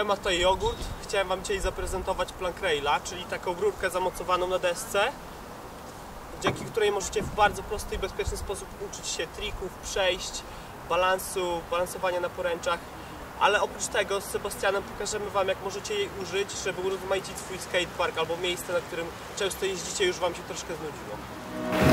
siema, to Jogurt. Chciałem wam dzisiaj zaprezentować plank raila, czyli taką rurkę zamocowaną na desce, dzięki której możecie w bardzo prosty i bezpieczny sposób uczyć się trików, przejść, balansowania na poręczach. Ale oprócz tego z Sebastianem pokażemy wam, jak możecie jej użyć, żeby urozmaicić swój skatepark albo miejsce, na którym często jeździcie, już wam się troszkę znudziło.